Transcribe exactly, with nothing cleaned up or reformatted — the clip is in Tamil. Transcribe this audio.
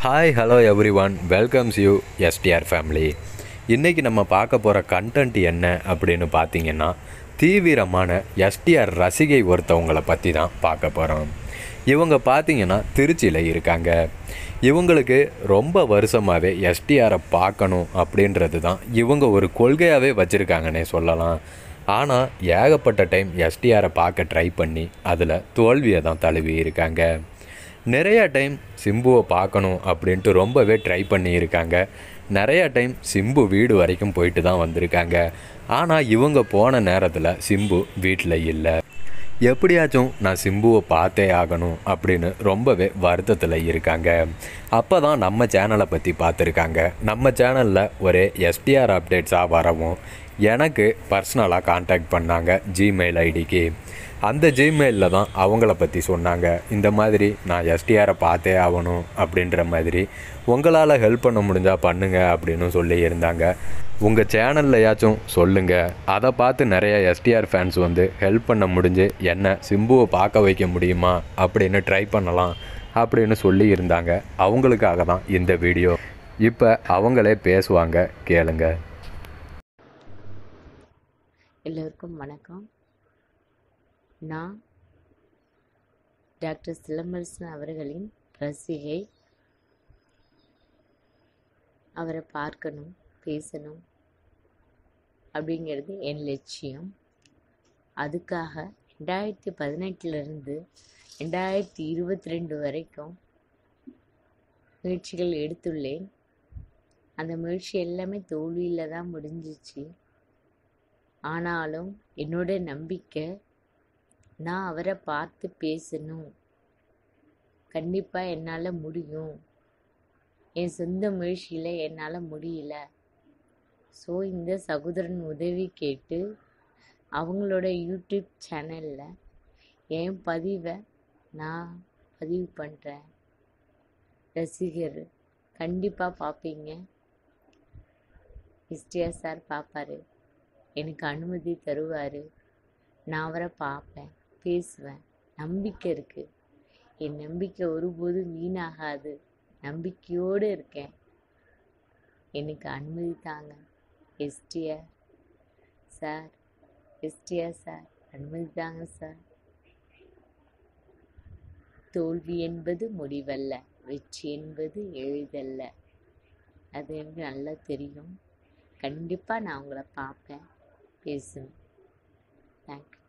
Hi hello every one welcomes you STR family. இன்றைக்கி நம்ம பார்க்க போகிற கண்டென்ட் என்ன அப்படின்னு பார்த்தீங்கன்னா, தீவிரமான எஸ்டிஆர் ரசிகை ஒருத்தவங்களை பற்றி தான் பார்க்க போகிறோம். இவங்க பார்த்தீங்கன்னா திருச்சியில் இருக்காங்க. இவங்களுக்கு ரொம்ப வருஷமாகவே எஸ்டிஆரை பார்க்கணும் அப்படின்றது தான் இவங்க ஒரு கொள்கையாகவே வச்சுருக்காங்கன்னே சொல்லலாம். ஆனால் ஏகப்பட்ட டைம் எஸ்டிஆரை பார்க்க ட்ரை பண்ணி அதில் தோல்வியை தான் தழுவி இருக்காங்க. நிறையா டைம் சிம்புவை பார்க்கணும் அப்படின்ட்டு ரொம்பவே ட்ரை பண்ணியிருக்காங்க. நிறையா டைம் சிம்பு வீடு வரைக்கும் போயிட்டு தான் வந்திருக்காங்க. ஆனால் இவங்க போன நேரத்தில் சிம்பு வீட்டில் இல்லை. எப்படியாச்சும் நான் சிம்புவை பார்த்தே ஆகணும் அப்படின்னு ரொம்பவே வருத்தத்தில் இருக்காங்க. அப்போ தான் நம்ம சேனலை பற்றி பார்த்துருக்காங்க. நம்ம சேனலில் ஒரே எஸ்டிஆர் அப்டேட்ஸாக வரவும் எனக்கு பர்சனலாக காண்டாக்ட் பண்ணாங்க ஜிமெயில் ஐடிக்கு. அந்த ஜிமெயிலில் தான் அவங்கள பற்றி சொன்னாங்க. இந்த மாதிரி நான் எஸ்டிஆரை பார்த்தே ஆகணும் அப்படின்ற மாதிரி, உங்களால் ஹெல்ப் பண்ண முடிஞ்சால் பண்ணுங்கள் அப்படின்னு சொல்லி இருந்தாங்க. உங்கள் சேனல்லையாச்சும் சொல்லுங்கள், அதை பார்த்து நிறைய எஸ்டிஆர் ஃபேன்ஸ் வந்து ஹெல்ப் பண்ண முடிஞ்சு என்ன சிம்புவை பார்க்க வைக்க முடியுமா அப்படின்னு ட்ரை பண்ணலாம் அப்படின்னு சொல்லி இருந்தாங்க. அவங்களுக்காக தான் இந்த வீடியோ. இப்போ அவங்களே பேசுவாங்க, கேளுங்க. எல்லோருக்கும் வணக்கம். நான் டாக்டர் சிலம்பரசன் அவர்களின் ரசிகை. அவரை பார்க்கணும், பேசணும் அப்படிங்கிறது என் லட்சியம். அதுக்காக ரெண்டாயிரத்தி பதினெட்டுலேருந்து ரெண்டாயிரத்தி இருபத்தி ரெண்டு வரைக்கும் முயற்சிகள் எடுத்துள்ளேன். அந்த முயற்சி எல்லாமே தோல்வியில் தான் முடிஞ்சிச்சு. ஆனாலும் என்னோட நம்பிக்கை, நான் அவரை பார்த்து பேசணும், கண்டிப்பாக என்னால் முடியும். என் சொந்த முயற்சியில் என்னால் முடியல. ஸோ இந்த சகோதரன் உதவி கேட்டு அவங்களோட யூடியூப் சேனலில் என் பதிவை நான் பதிவு பண்ணுறேன். ரசிகர் கண்டிப்பாக பார்ப்பீங்க. எஸ்டிஆர் சார் பார்ப்பாரு, எனக்கு அனுமதி தருவார். நான் அவரை பார்ப்பேன், பேசுவேன். நம்பிக்கை இருக்குது. என் நம்பிக்கை ஒருபோதும் வீணாகாது. நம்பிக்கையோடு இருக்கேன். எனக்கு அனுமதி தாங்க எஸ்டிஆர் சார். எஸ்டிஆர் சார் அனுமதி தாங்க சார். தோல்வி என்பது முடிவல்ல, வெற்றி என்பது எளிதல்ல. அது எனக்கு நல்லா தெரியும். கண்டிப்பாக நான் உங்களை பார்ப்பேன், பேசுவேன். தேங்க்யூ.